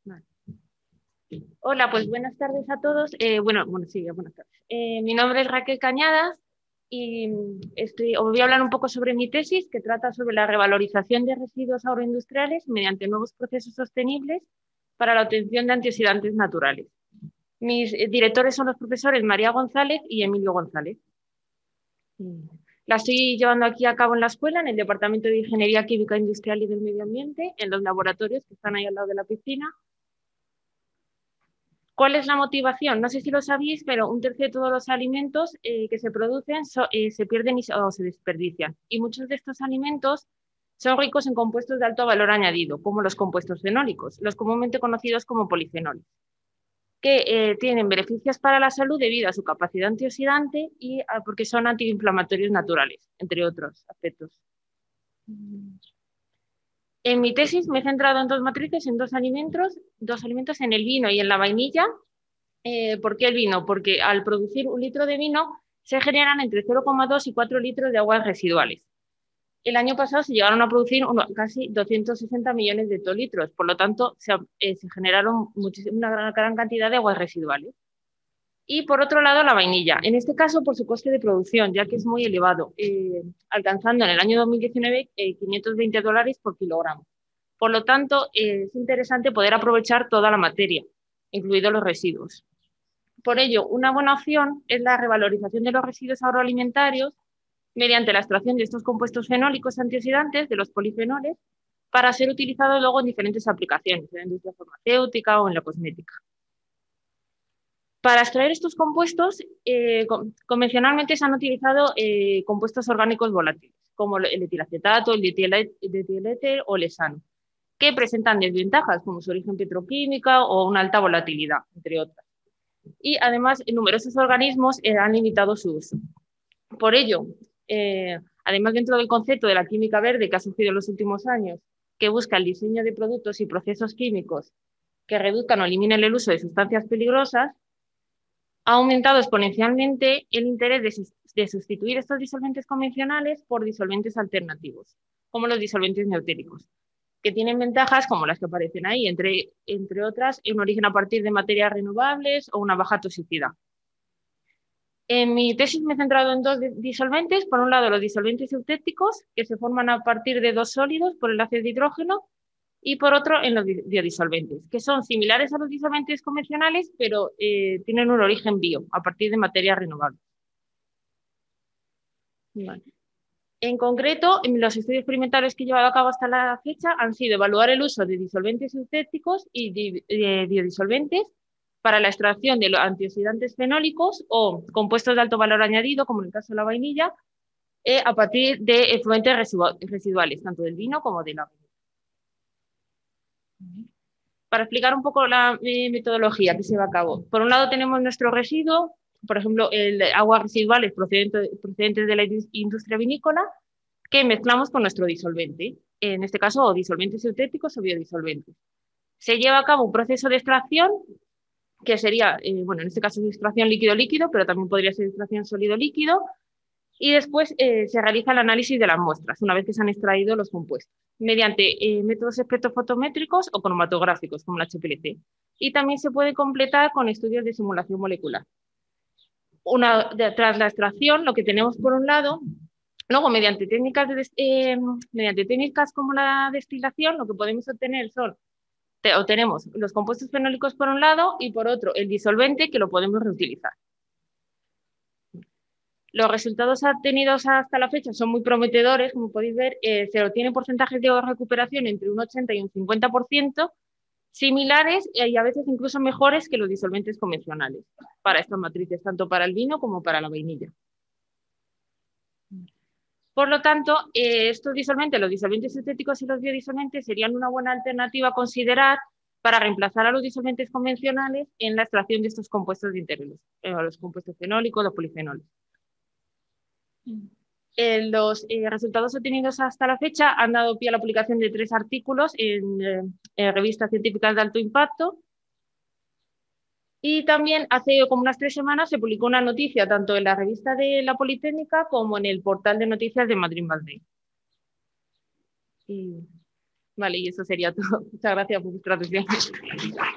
Vale. Hola, pues buenas tardes a todos. Sí, buenas tardes. Mi nombre es Raquel Cañadas y os voy a hablar un poco sobre mi tesis, que trata sobre la revalorización de residuos agroindustriales mediante nuevos procesos sostenibles para la obtención de antioxidantes naturales. Mis directores son los profesores María González y Emilio González. La estoy llevando aquí a cabo en la escuela, en el Departamento de Ingeniería Química Industrial y del Medio Ambiente, en los laboratorios que están ahí al lado de la piscina. ¿Cuál es la motivación? No sé si lo sabéis, pero un tercio de todos los alimentos que se producen se pierden o se desperdician. Y muchos de estos alimentos son ricos en compuestos de alto valor añadido, como los compuestos fenólicos, los comúnmente conocidos como polifenoles, que tienen beneficios para la salud debido a su capacidad antioxidante y porque son antiinflamatorios naturales, entre otros aspectos. En mi tesis me he centrado en dos matrices, en dos alimentos, en el vino y en la vainilla. ¿Por qué el vino? Porque al producir un litro de vino se generan entre 0,2 y 4 litros de aguas residuales. El año pasado se llegaron a producir casi 260 millones de hectolitros, por lo tanto se generaron una gran cantidad de aguas residuales. Y por otro lado, la vainilla, en este caso por su coste de producción, ya que es muy elevado, alcanzando en el año 2019 $520 por kilogramo. Por lo tanto, es interesante poder aprovechar toda la materia, incluidos los residuos. Por ello, una buena opción es la revalorización de los residuos agroalimentarios mediante la extracción de estos compuestos fenólicos antioxidantes, de los polifenoles, para ser utilizados luego en diferentes aplicaciones, en la industria farmacéutica o en la cosmética. Para extraer estos compuestos, convencionalmente se han utilizado compuestos orgánicos volátiles, como el etilacetato, el dietiléter o el hexano, que presentan desventajas como su origen petroquímica o una alta volatilidad, entre otras. Y además, numerosos organismos han limitado su uso. Por ello, además dentro del concepto de la química verde que ha surgido en los últimos años, que busca el diseño de productos y procesos químicos que reduzcan o eliminen el uso de sustancias peligrosas, ha aumentado exponencialmente el interés de sustituir estos disolventes convencionales por disolventes alternativos, como los disolventes neutéricos, que tienen ventajas como las que aparecen ahí, entre otras, un origen a partir de materias renovables o una baja toxicidad. En mi tesis me he centrado en dos disolventes. Por un lado, los disolventes eutépticos, que se forman a partir de dos sólidos por enlaces de hidrógeno, y por otro, en los biodisolventes, que son similares a los disolventes convencionales, pero tienen un origen bio, a partir de materias renovables. Vale. En concreto, los estudios experimentales que he llevado a cabo hasta la fecha han sido evaluar el uso de disolventes eutépticos y de biodisolventes para la extracción de los antioxidantes fenólicos o compuestos de alto valor añadido, como en el caso de la vainilla, a partir de efluentes residuales, tanto del vino como de la vainilla. Para explicar un poco la metodología que se va a cabo. Por un lado tenemos nuestro residuo, por ejemplo, aguas residuales procedentes de la industria vinícola, que mezclamos con nuestro disolvente, en este caso o disolventes sintéticos o biodisolventes. Se lleva a cabo un proceso de extracción, que sería, en este caso es extracción líquido-líquido, pero también podría ser extracción sólido-líquido, y después se realiza el análisis de las muestras, una vez que se han extraído los compuestos, mediante métodos espectrofotométricos o cromatográficos, como la HPLC. Y también se puede completar con estudios de simulación molecular. Tras la extracción, lo que tenemos por un lado, luego mediante técnicas como la destilación, lo que podemos obtener obtenemos los compuestos fenólicos por un lado y por otro el disolvente, que lo podemos reutilizar. Los resultados obtenidos hasta la fecha son muy prometedores, como podéis ver, se obtienen porcentajes de recuperación entre un 80 y un 50%, similares y a veces incluso mejores que los disolventes convencionales para estas matrices, tanto para el vino como para la vainilla. Por lo tanto, estos disolventes, los disolventes sintéticos y los biodisolventes, serían una buena alternativa a considerar para reemplazar a los disolventes convencionales en la extracción de estos compuestos de interés, los compuestos fenólicos, los polifenoles. Los resultados obtenidos hasta la fecha han dado pie a la publicación de 3 artículos en revistas científicas de alto impacto. Y también hace como unas 3 semanas se publicó una noticia tanto en la revista de la Politécnica como en el portal de noticias de Madrid Valde. Vale, y eso sería todo. Muchas gracias por vuestra atención.